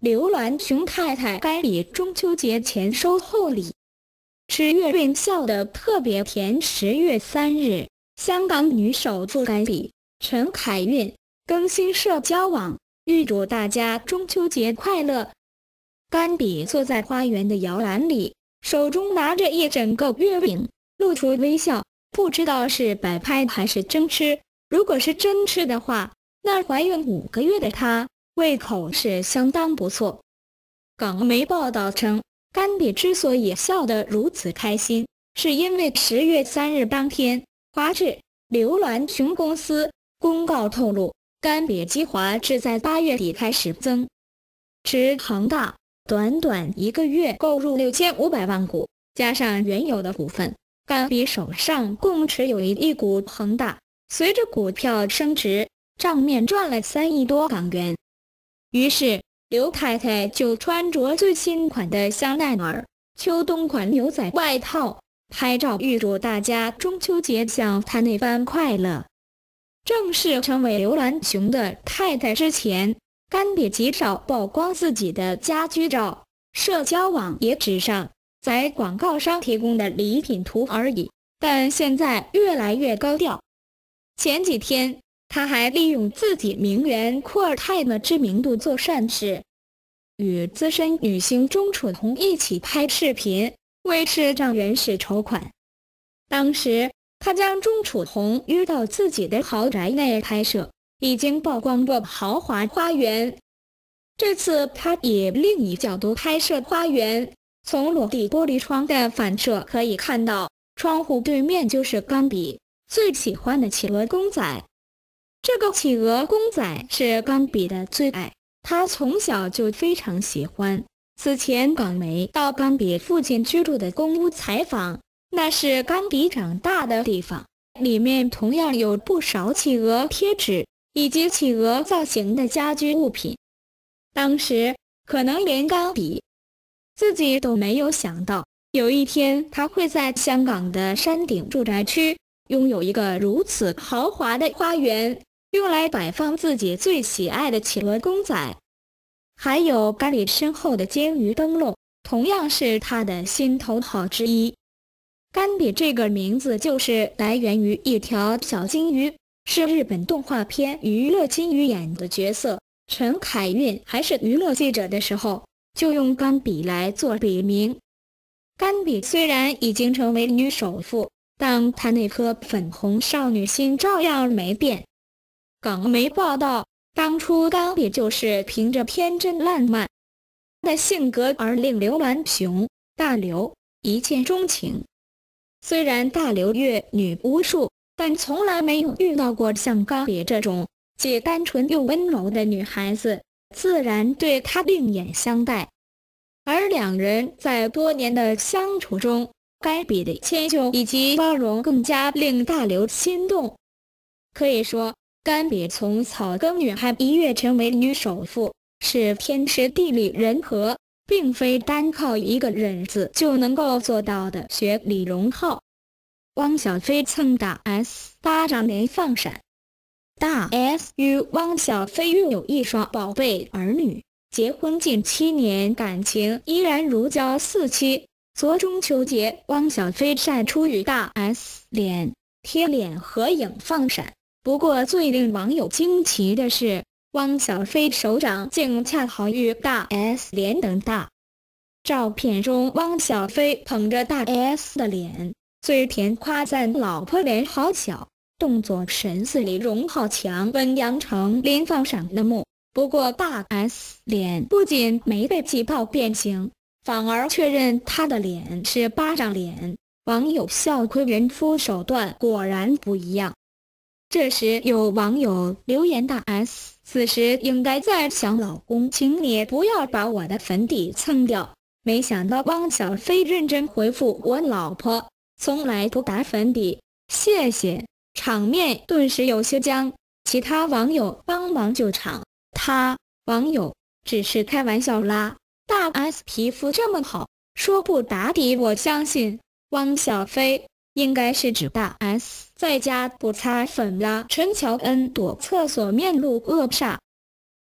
刘銮雄太太甘比中秋节前收厚礼。吃月运孝的特别甜，10月3日，香港女首富甘比、陈凯韵更新社交网，预祝大家中秋节快乐。甘比坐在花园的摇篮里，手中拿着一整个月饼，露出微笑，不知道是摆拍还是真吃。如果是真吃的话，那怀孕5个月的她胃口是相当不错。港媒报道称，甘比之所以笑得如此开心，是因为10月3日当天，华置刘銮雄公司公告透露，甘比集华置在8月底开始增持恒大，短短1个月购入6500万股，加上原有的股份，甘比手上共持有1亿股恒大。随着股票升值，账面赚了3亿多港元。于是刘太太就穿着最新款的香奈儿秋冬款牛仔外套，拍照预祝大家中秋节像她那般快乐。正式成为刘銮雄的太太之前，甘比极少曝光自己的家居照，社交网也只上载广告商提供的礼品图而已。但现在越来越高调。前几天他还利用自己名媛酷儿太的知名度做善事，与资深女星钟楚红一起拍视频，为视障人士筹款。当时他将钟楚红约到自己的豪宅内拍摄，已经曝光过豪华花园。这次他以另一角度拍摄花园，从落地玻璃窗的反射可以看到，窗户对面就是甘比最喜欢的企鹅公仔。这个企鹅公仔是甘比的最爱，他从小就非常喜欢。此前港媒到甘比父亲居住的公屋采访，那是甘比长大的地方，里面同样有不少企鹅贴纸以及企鹅造型的家居物品。当时可能连甘比自己都没有想到，有一天他会在香港的山顶住宅区拥有一个如此豪华的花园，用来摆放自己最喜爱的企鹅公仔。还有甘比身后的煎鱼灯笼，同样是他的心头好之一。甘比这个名字就是来源于一条小金鱼，是日本动画片《娱乐金鱼》演的角色。陈凯韵还是娱乐记者的时候，就用甘比来做笔名。甘比虽然已经成为女首富，但她那颗粉红少女心照样没变。港媒报道，当初甘比就是凭着天真烂漫的性格而令刘銮雄、大刘一见钟情。虽然大刘阅女无数，但从来没有遇到过像甘比这种既单纯又温柔的女孩子，自然对她另眼相待。而两人在多年的相处中，甘比的迁就以及包容更加令大刘心动。可以说，甘比从草根女孩一跃成为女首富，是天时地利人和，并非单靠一个人字就能够做到的。学李荣浩、汪小菲蹭大 S 巴掌连放闪。大 S 与汪小菲育有一双宝贝儿女，结婚近7年，感情依然如胶似漆。昨中秋节，汪小菲晒出与大 S 贴脸合影放闪。不过最令网友惊奇的是，汪小菲手掌竟恰好与大 S 脸等大。照片中，汪小菲捧着大 S 的脸，嘴甜夸赞老婆脸好小，动作神似李荣浩强吻杨丞琳放闪的幕。不过大 S 脸不仅没被挤爆变形，反而确认她的脸是巴掌脸。网友笑亏人夫手段果然不一样。这时有网友留言，大 S 此时应该在想老公，请你不要把我的粉底蹭掉。没想到汪小菲认真回复，我老婆从来不打粉底，谢谢。场面顿时有些僵，其他网友帮忙救场。网友只是开玩笑啦，大 S 皮肤这么好，说不打底我相信。汪小菲应该是指大 S 在家不擦粉啦。陈乔恩躲厕所面露恶煞。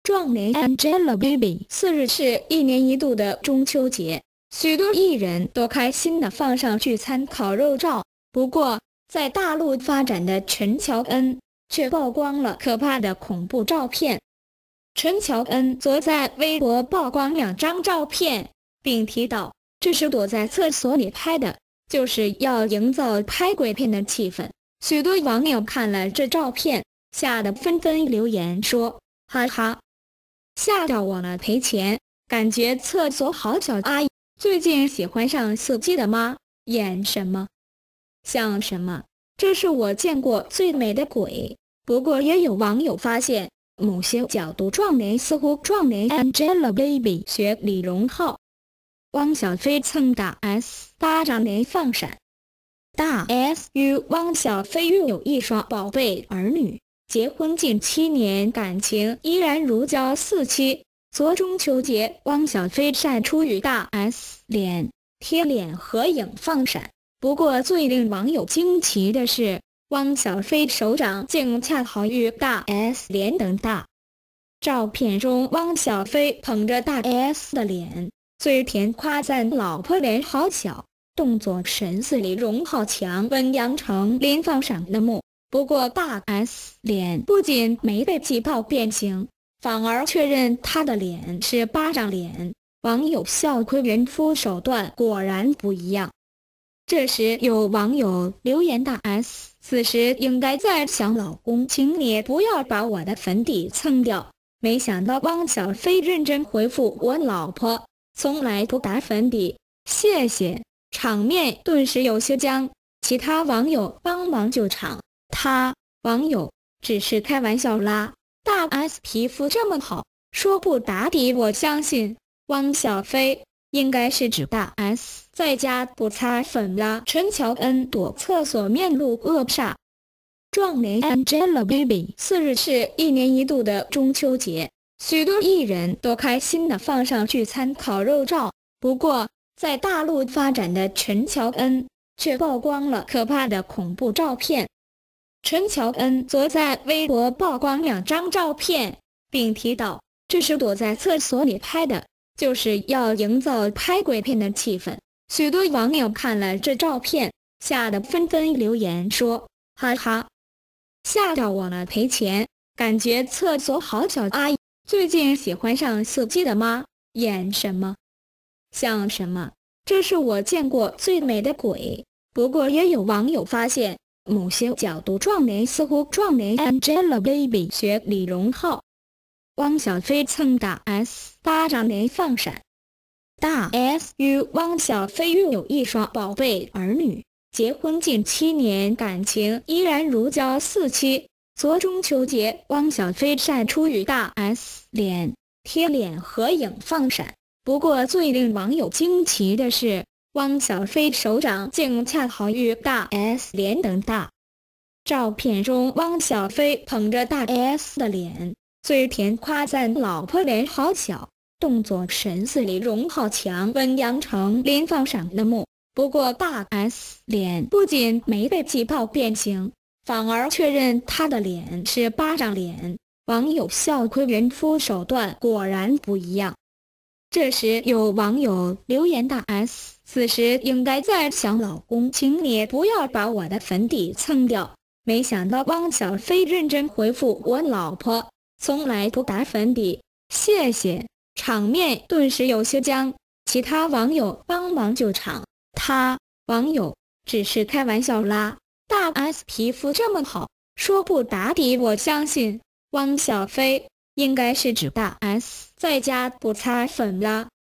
壮联 Angelababy 4日是一年一度的中秋节，许多艺人都开心地放上聚餐烤肉照。不过，在大陆发展的陈乔恩却曝光了可怕的恐怖照片。陈乔恩则在微博曝光2张照片，并提到这是躲在厕所里拍的，就是要营造拍鬼片的气氛。许多网友看了这照片，吓得纷纷留言说：“哈哈，吓到我了，赔钱！感觉厕所好小。阿姨最近喜欢上司机的吗？演什么像什么？这是我见过最美的鬼。”不过也有网友发现，某些角度壮联似乎壮联 Angelababy 学李荣浩。汪小菲蹭大 S 巴掌连放闪。大 S 与汪小菲育有一双宝贝儿女，结婚近7年，感情依然如胶似漆。昨中秋节，汪小菲晒出与大 S 贴脸合影放闪。不过最令网友惊奇的是，汪小菲手掌竟恰好与大 S 脸等大。照片中，汪小菲捧着大 S 的脸，嘴甜夸赞老婆脸好小，动作神似李荣浩强温阳城林放闪的目。不过大 S 脸不仅没被气泡变形，反而确认他的脸是巴掌脸。网友笑亏人夫手段果然不一样。这时有网友留言：大 S 此时应该在想老公，请你不要把我的粉底蹭掉。没想到汪小菲认真回复：我老婆从来不打粉底，谢谢。场面顿时有些僵，其他网友帮忙救场。网友只是开玩笑啦，大 S 皮肤这么好，说不打底我相信。汪小菲应该是指大 S 在家不擦粉啦。陈乔恩躲厕所面露恶煞。壮联 Angelababy 4日是一年一度的中秋节，许多艺人都开心地放上聚餐烤肉照。不过，在大陆发展的陈乔恩却曝光了可怕的恐怖照片。陈乔恩则在微博曝光2张照片，并提到这是躲在厕所里拍的，就是要营造拍鬼片的气氛。许多网友看了这照片，吓得纷纷留言说：“哈哈，吓到我了，赔钱！感觉厕所好小。阿姨最近喜欢上司机的吗？演什么像什么？这是我见过最美的鬼。”不过也有网友发现，某些角度壮联似乎壮联 Angelababy 学李荣浩。汪小菲蹭大 S 巴掌连放闪。大 S 与汪小菲育有一双宝贝儿女，结婚近7年，感情依然如胶似漆。昨中秋节，汪小菲晒出与大 S 贴脸合影放闪。不过最令网友惊奇的是，汪小菲手掌竟恰好与大 S 脸等大。照片中，汪小菲捧着大 S 的脸，嘴甜夸赞老婆脸好小，动作神似李荣浩强温阳城林放闪的目。不过大 S 脸不仅没被气泡变形，反而确认他的脸是巴掌脸。网友笑亏人夫手段果然不一样。这时有网友留言：大 S 此时应该在想老公，请你不要把我的粉底蹭掉。没想到汪小菲认真回复：我老婆从来不打粉底，谢谢。场面顿时有些僵，其他网友帮忙救场。网友只是开玩笑啦，大 S 皮肤这么好，说不打底我相信。汪小菲应该是指大 S 在家不擦粉啦。